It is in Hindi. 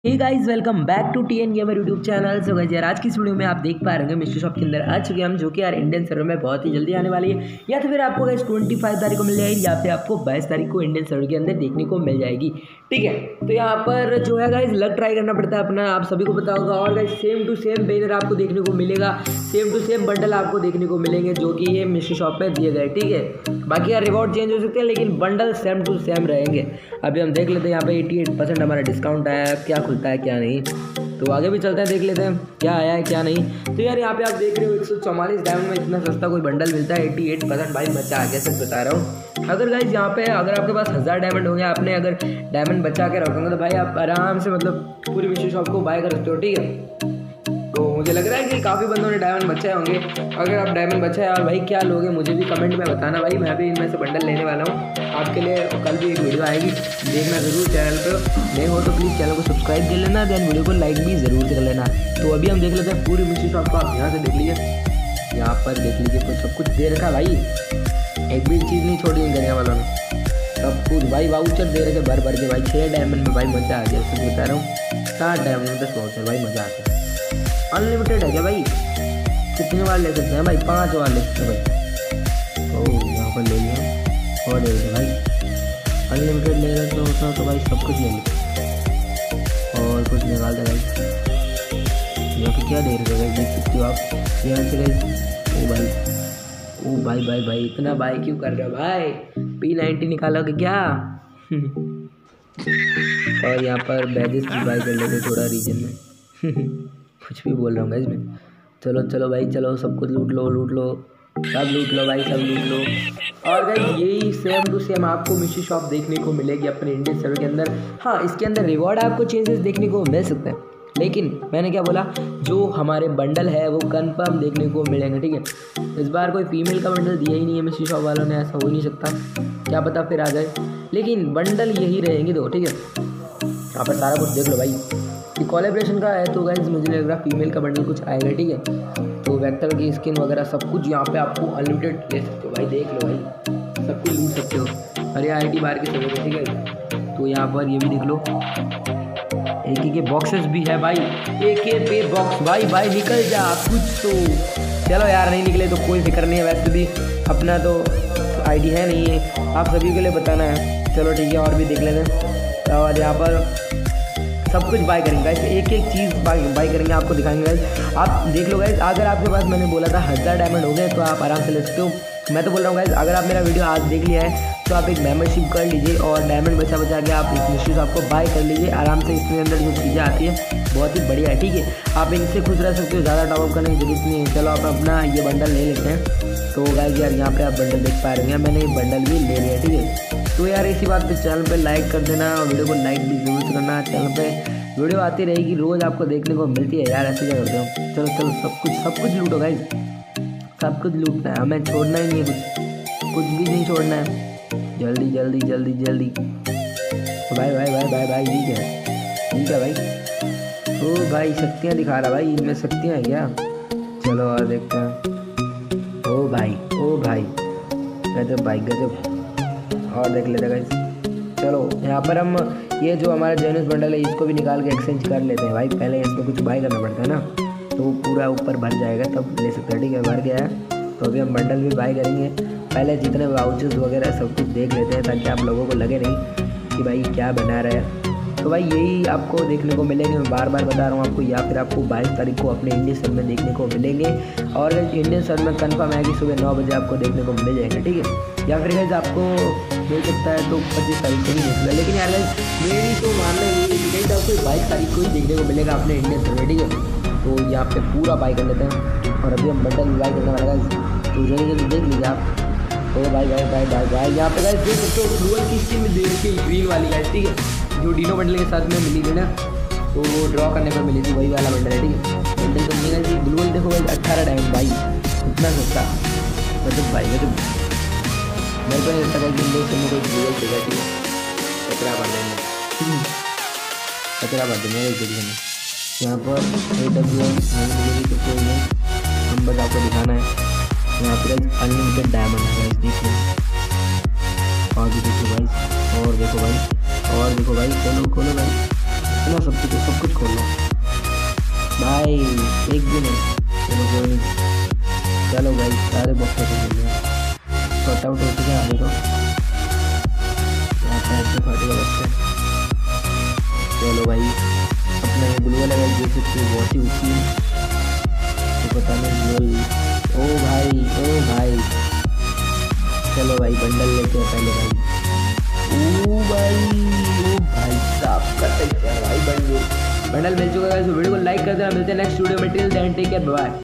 Hey guys, welcome back to T N gamer YouTube channel. So guys यार, आज की इस वीडियो में आप देख पा रहे होंगे मिस्ट्री शॉप के अंदर आ चुके हैं हम, जो कि यार इंडियन सर्वर में बहुत ही जल्दी आने वाली है। या तो फिर आपको गाइस 25 तारीख को मिल जाएगी, या फिर आपको 22 तारीख को इंडियन सर्वर के अंदर देखने को मिल जाएगी। ठीक है, तो यहाँ पर जो है गाइस लक ट्राई करना पड़ता है अपना, आप सभी को पता होगा। और guys same to same banner आपको देखने को मिलेगा, सेम टू सेम बंडल आपको देखने को मिलेंगे, जो कि ये मिस्ट्री शॉप में दिए गए। ठीक है, बाकी यार रिवॉर्ड चेंज हो सकते हैं, लेकिन बंडल सेम टू सेम रहेंगे। अभी हम देख लेते हैं यहाँ पे 88% हमारा डिस्काउंट आया है, क्या खुलता है क्या नहीं। तो आगे भी चलते हैं, देख लेते हैं क्या आया है क्या नहीं। तो यार यहाँ पे आप देख रहे हो 144 डायमंड में इतना सस्ता कोई बंडल मिलता है। 88% भाई मचा आ गया, सच बता रहा हूँ। अगर गाइस यहाँ पे अगर आपके पास 1000 डायमंड होंगे, आपने अगर डायमंड बचा के रखोगे तो भाई आप आराम से मतलब पूरी मिस्ट्री शॉप को बाय कर सकते हो। ठीक है, तो मुझे लग रहा है कि काफ़ी बंदों ने डायमंड बचाए होंगे। अगर आप डायमंड बचाए और भाई क्या लोगे मुझे भी कमेंट में बताना भाई, मैं भी इनमें से बंडल लेने वाला हूँ आपके लिए। कल भी एक वीडियो आएगी, देखना ज़रूर चैनल पे। नए हो तो प्लीज़ चैनल को सब्सक्राइब कर लेना, देन वीडियो को लाइक भी ज़रूर कर लेना। तो अभी हम देख लेते हैं पूरी मिस्ट्री शॉप को, आप यहाँ से देख लीजिए, यहाँ पर देख लीजिए, कुछ सब कुछ दे रखा भाई, एक भी चीज़ नहीं छोड़ी इन करने वालों ने, सब कुछ भाई वाउचर दे रखे भर भर के भाई। 6 डायमंड में भाई मज़ा आ गया, सच बता रहा हूँ। 7 डायमंड में 10 वाउचर भाई, मज़ा आता है। अनलिमिटेड है क्या भाई, कितने बार ले सकते हैं भाई? 5 बार ले सकते हैं भाई। ओह यहाँ पर ले लिया और ले लिया भाई, अनलिमिटेड ले रहे तो भाई सब कुछ ले लिया और कुछ निकाल दे भाई। यहाँ पे क्या दे रहे भाई, देख सकते हो आप यहाँ से भाई। ओ भाई भाई भाई इतना भाई क्यों कर रहे हो भाई? P90 निकालोगे क्या? और यहाँ पर बैजेस भी बाई कर लेते थोड़ा रीजन में। कुछ भी बोल रहा हूँ गाइस मैं। चलो चलो भाई चलो, सब कुछ लूट लो सब लूट लो भाई, सब लूट लो। और गाइस यही सेम टू सेम आपको मिस्ट्री शॉप देखने को मिलेगी अपने इंडियन सर्वर के अंदर। हाँ, इसके अंदर रिवॉर्ड आपको चेंजेस देखने को मिल सकते हैं, लेकिन मैंने क्या बोला, जो हमारे बंडल है वो कंफर्म देखने को मिलेंगे। ठीक है, इस बार कोई फीमेल का बंडल दिया ही नहीं है मिस्ट्री शॉप वालों ने, ऐसा हो ही नहीं सकता, क्या पता फिर आ जाए, लेकिन बंडल यही रहेंगे दो। ठीक है, यहाँ पर सारा कुछ देख लो भाई, ये कोलैबोरेशन का है, तो गाइस मुझे लग रहा है फीमेल का बंडल कुछ आएगा। ठीक है, तो वेक्टर की स्किन वगैरह सब कुछ यहाँ पे आपको अनलिमिटेड ले सकते हो भाई, देख लो भाई, सब कुछ लूट सकते हो। अरे आईडी बार के सब। ठीक है, तो यहाँ पर ये भी देख लो, AK के बॉक्सेस भी है भाई, AK पे बॉक्स भाई। भाई निकल जा कुछ तो। चलो यार, नहीं निकले तो कोई फिक्र नहीं है, वैसे भी अपना तो आईडी है नहीं है, आप सभी के लिए बताना है। चलो ठीक है, और भी देख लेते हैं। और यहाँ पर सब कुछ बाय करेंगे गाइस, एक एक चीज़ बाय करेंगे, आपको दिखाएंगे गाइस। आप देख लो गाइस, अगर आपके पास मैंने बोला था 1000 डायमंड हो गए तो आप आराम से ले सकते हो। मैं तो बोल रहा हूँ गाइस, अगर आप मेरा वीडियो आज देख लिया है तो आप एक मेंबरशिप कर लीजिए और डायमंड बचा के आप इस मिस्ट्री शॉप को बाय कर लीजिए आराम से। इसके अंदर जो चीज़ें आती है बहुत ही बढ़िया है। ठीक है, आप इनसे खुश रह सकते हो, ज़्यादा टॉपअप करने की जरूरत नहीं है। चलो आप अपना ये बंडल ले लेते हैं। तो गाइस यार यहाँ पे आप बंडल देख पा रहे हैं, मैंने ये बंडल भी ले लिया। ठीक है, तो यार इसी बात पे चैनल पे लाइक कर देना और वीडियो को लाइक भी जरूर से करना। चैनल पे वीडियो आती रहेगी, रोज़ आपको देखने को मिलती है यार, ऐसे क्या करते हो? चलो चलो सब कुछ लूटो गाइस, सब कुछ लूटना है हमें, छोड़ना ही नहीं है, कुछ भी नहीं छोड़ना है। जल्दी जल्दी जल्दी जल्दी भाई भाई भाई भाई भाई, ठीक है भाई। ओ भाई शक्तियाँ दिखा रहा भाई, इनमें शक्तियाँ हैं क्या? चलो और देखते हैं। ओ भाई गजब भाई गजब, और देख लेते गाइस। चलो यहाँ पर हम ये जो हमारा जेन्युइन बंडल है इसको भी निकाल के एक्सचेंज कर लेते हैं भाई। पहले इसमें कुछ बाय करना पड़ता है ना, तो पूरा ऊपर भर जाएगा तब ले सकते हैं। ठीक है, भर गया है, तो अभी हम बंडल भी बाय करेंगे। पहले जितने वाउचर्स वगैरह सब कुछ देख लेते हैं, ताकि आप लोगों को लगे नहीं कि भाई क्या बना रहा है। तो भाई यही आपको देखने को मिलेंगे, मैं बार बार बता रहा हूँ आपको, या फिर आपको 22 तारीख को अपने इंडियन सर्वर में देखने को मिलेंगे। और इंडियन सर्वर में कन्फर्म है कि सुबह 9 बजे आपको देखने को मिल जाएगा। ठीक है, या फिर गाइस आपको मिल सकता है तो 25 तारीख को ही मिल सकता है, लेकिन यार गाइस मेरी तो मानना ये है कि गाइस आपको 22 तारीख को ही देखने को मिलेगा अपने इंडियन सर्वर। ठीक है, तो यहाँ पे पूरा बाय कर लेते हैं, और अभी हम बंडल बाय करने वाला गाइस, तो जल्दी देख लीजिए आप। ओ भाई भाई भाई भाई भाई यहाँ पे गाइस देख सकते हो ग्लूअल की स्किन में दे रखी है, ग्रीन वाली गाइस। ठीक है, जो डीनो बंडल के साथ में मिली थी ना, तो वो ड्रॉ करने पर मिली थी, वही वाला बंडल है। ठीक है, बंडल तो मिलेगा जी, ग्लूअल देखो भाई 18 डायमंड भाई, इतना सस्ता, मतलब भाई मतलब मेरे को नहीं लगता है कि इंडियन में कोई ग्लूअल देगा। ठीक है, कचरा भर देंगे, कचरा भर देंगे एक जगह में। यहाँ पर AWM नहीं मिलेगी तो कोई नहीं, हम बस आपको दिखाना है। यहाँ पर अनलिमिटेड डायमंड है गाइस, देखो और भी देखो भाई, और देखो भाई, और देखो भाई, खोलो भाई, लो सब कुछ खोल लो भाई, एक भी नहीं। चलो कोई नहीं, चलो भाई सारे बॉक्स खोल लिया, शॉर्ट आउट हो चुके हैं आगे को, यहाँ पर ऐसे फाटेगा बच्चे। चलो भाई अपना ये ग्लू वाला देख सकते हो, बहुत ही ऊँची है, तो पता नहीं ग्लू। ओ भाई चलो भाई बंडल लेते हैं पहले भाई। ओ भाई साहब का भाई बंडल मिल चुका है। वीडियो को लाइक कर देना, मिलते हैं नेक्स्ट वीडियो में, till then take care, bye.